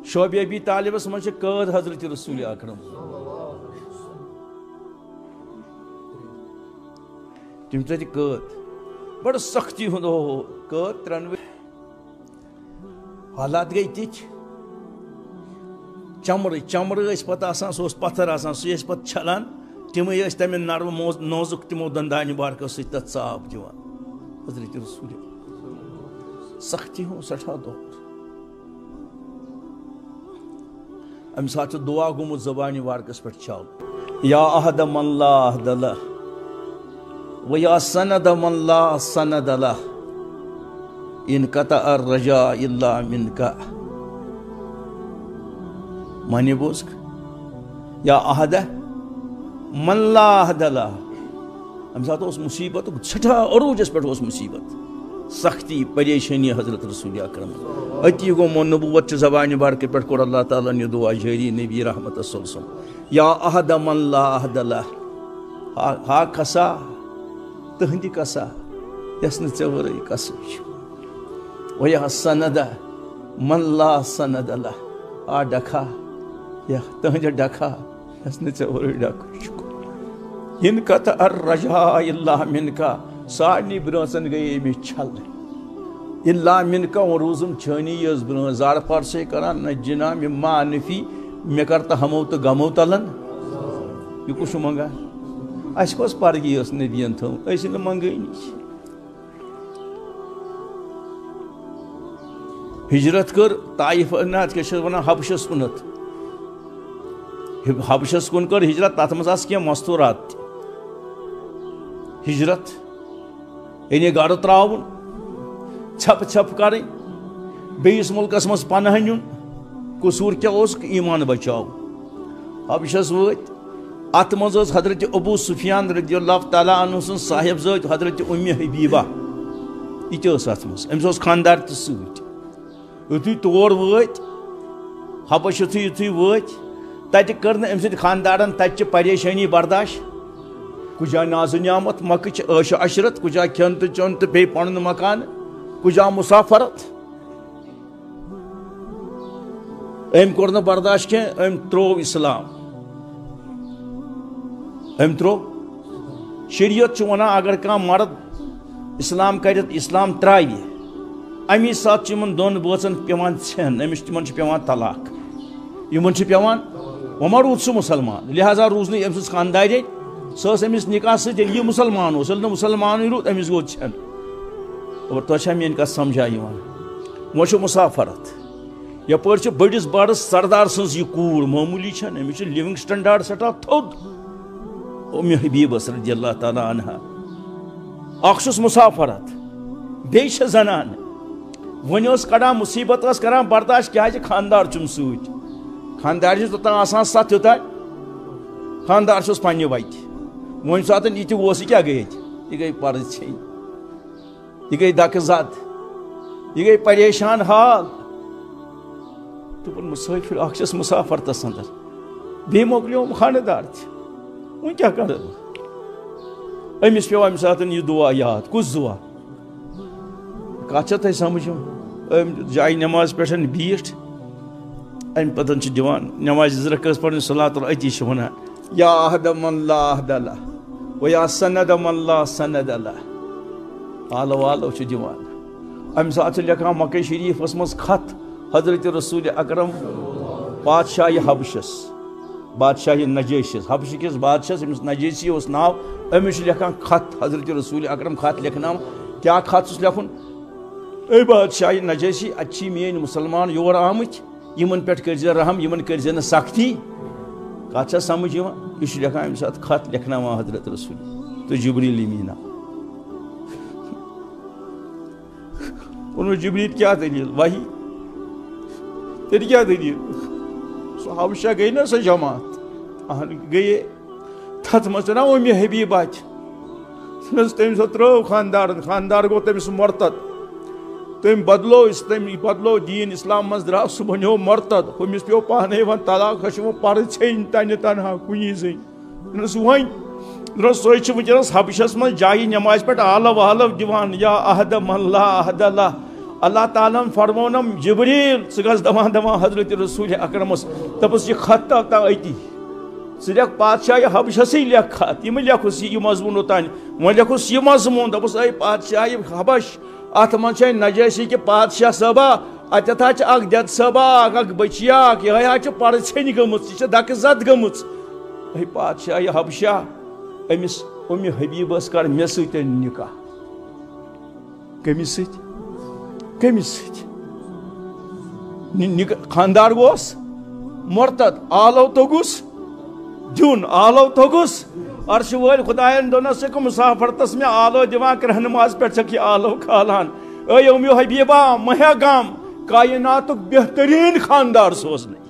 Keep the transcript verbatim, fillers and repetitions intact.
شعبہ ابی طالبس من قید حضرت رسول اکرم تم تہ قید بڑ سختی ہند قید ترنوے حالات گئی تچ چمر چمر پتہ آسان سہ پتھر آسان سہ پتہ چھلان تم تمہ نرم نوزک تمو دندانہ بارکو سی تت صاف دِوان حضرت رسول سختی ہوں سٹھا دور ام سات دعا گومت زبان وارکس پہ چل یا احد من لا احد لہ و یا سند من لا سند لہ انقطع الرجاء الا منک معنی بوزک یا احد من لا احد لہ ام سات اس مصیبت سٹھا عروجس پہ اس مصیبت سختی پریشانی حضرت رسول اکرم اتی گو مو نبوت زبان بارک پہ کور اللہ تعالیٰ نے دعا جاری نبی رحمت صلی اللہ علیہ وسلم یا احد من لا احد لہ ہا کسا تہندی کسا یس نہ ژے ورٲے کسٕے و یا سند من لا سند لہ آ ڈکھا یا تہنٛدِ ڈکھا یس نہ ژے ورٲے ڈکھٕ چھُ انقطع الرجاء الا منک سارنی برونسن گئی امس چھل الا منک و روزم چھانی یس برون زار پارسے کران نہ جنا مے ما نفی مے کرتا ہمو تو غمو تلن یہ کچھ منگا اس کس پرگی اس نبیین تھو اس نہ منگئی ہجرت کر طائف نات کے چھ ونان حبشس کنت حبشس کن کر ہجرت تات مز اس کی مستورات ہجرت یعنی گھر تراؤن چھپ چھپ کریں بیس ملکس مز پناہ نیون قصور کیا اس ایمان بچاؤ حبشس وت ات مز حضرت ابو سفیان رضی اللہ تعالیٰ عنہ سن صاحب زاد حضرت ام حبیبہ یہ ات مز امس خاندار تہ ست یتھے تور وت حبش یتھے یتھے وت تتہ کر ام سد خاندارن تتہ پریشانی برداشت کجا ناز نعمت مکچ عیش عشرت کجا کھین تو چون تو بی پن مکان کجا مسافرت ام کور برداشت کی ام ترو اسلام ام ترو شریعت ونان اگر کان مرد اسلام کرت اسلام تراوی امی سات ان دون بٲژن پیوان ژھین امس تمن پیوان طلاق یمن پیوان وما روٗد سُہ مسلمان لہذا روز نہٕ أمۍ سٕنٛز خاندارے سۄ ٲس أمِس نکاح سۭتۍ ییٚلہِ یہِ مُسلمان اوس ییٚلہِ نہٕ مُسلمانٕے روٗد أمِس گوٚو ژھٮ۪ن اور تۄہہِ چھا میٛٲنۍ کتھ سمجھا یِوان وۄنۍ چھُ مسافرت یپٲرۍ چھِ بٔڑِس بارس سردار سٕنٛز یہِ کوٗر معموٗلی چھنہٕ أمِس چھُ لِوِنٛگ سٹنڈاڈ سٮ۪ٹھاہ تھوٚد اُمہِ حبیٖبس رضی اللہ تعالیٰ عنہا اکھ چھُس مسافرت بیٚیہِ چھِ زنان وۄنۍ ٲس کڑان مُصیبت ٲس کران برداشت کیٛازِ خاندار چھُم سۭتۍ خاندار چھُس توٚتام آسان ستھ یوٚتانۍ خاندار چھُس پننہِ وتہِ وۄنۍ ساتہٕ یہِ تہِ اوس یہِ کیٛاہ گٔے ییٚتہِ یہِ گٔے پرٕژ ژھیٚنۍ یہِ گٔے دکہٕ زد یہِ گٔے پریشان حال دوٚپُن مسٲفر اکھ چھس مسافرتس اندر بیٚیہِ مۄکلیوم خانٛدار تہِ وۄنۍ کیٛاہ کرٕ بہٕ أمِس پیوٚو اَمہِ ساتہٕ یہِ دُعا یاد کُس دُعا کتھ چھا تۄہہِ سمجھ أمۍ جایہِ نٮ۪ماز پٮ۪ٹھ بیٖٹھ امہِ پتہٕ چھِ دِوان نٮ۪مازِ زٕ رکٲژ پرٕنۍ صلاتُل أتی چھِ ونان یا احد من لا احد لہ و یا سند من لا سند لہ آلو آلو چھِ دِوان امہِ ساتہٕ چھِ لیکھان مکہ شریٖفس منٛز خط حضرت رسول اکرم بادشاہہِ حبشس بادشاہہِ نجٲشِس حبشہٕ کِس بادشاہس ییٚمِس نجٲشی اوس ناو أمِس چھُ لیکھان خط حضرت رسول اکرم خط لیکھناوان کیٛاہ خط چھُس لیکھُن اے بادشاہہِ نجٲشی اتہِ چھِ میٲنۍ مُسلمان یور آمٕتۍ یمن پٮ۪ٹھ کٔرزِ رحم یمن کٔرزِ نہٕ سختی کتھ چھا سمجھ یِوان یہِ چھُ لیکھان امہِ ساتہٕ خط لیکھناوان حضرت رسول تہٕ جبریٖل أمیٖن آو ووٚنُس جبریٖل کیٛاہ دٔلیٖل وحی تیٚلہِ کیٛاہ دٔلیٖل سۄ حبشہ گٔے نا سۄ جماعت اہن گٔیے تتھ منٛز چھِ نا اُمہِ حبیٖبہ تہِ تٔمۍ سۄ ترٲو خاندارن خاندار گوٚو تٔمِس مرتد تم بدلو تم بدلو دین اسلام مز درا سہ بنیو مرتد ہمس پیو پانے ون طلاق ہش وہ پر ژھین تنہ تنہا کنی زن نس ون درس سوے چھ ونکس حبشس من جائی نماز پہ آلو آلو دیوان یا احد من لا احد لہ اللہ تعالیٰ فرمونم جبریل ثس دپان دپان حضرت رسول اکرمس دپس یہ خط تا اتی ثہ لکھ پادشاہ حبشس لکھ خط یہ لکھس یہ مضمون اوتان وہ لکھس یہ مضمون دپس اے پادشاہ حبش ات من نجاشی کہ پادشاہ صٲبا اتھ اخ دد صٲبا اخ بچیا یہ پڑ ژھن گمژ یہ دکہ زد گمژ اے پادشاہ حبشہ امس ام حبیبس کر مے سۭتۍ نکاح کمس سۭتۍ کمس سۭتۍ خاندار گوس مرتد آلو توگس دون آلو توگس عرش وول خدایان دونس سے مسافرتس میں آلو دیوان کرہ نماز پہ چھک یہ آلو کھالان اے امیو حبیبہ مہیا گام کائناتک بہترین خاندار سوزنے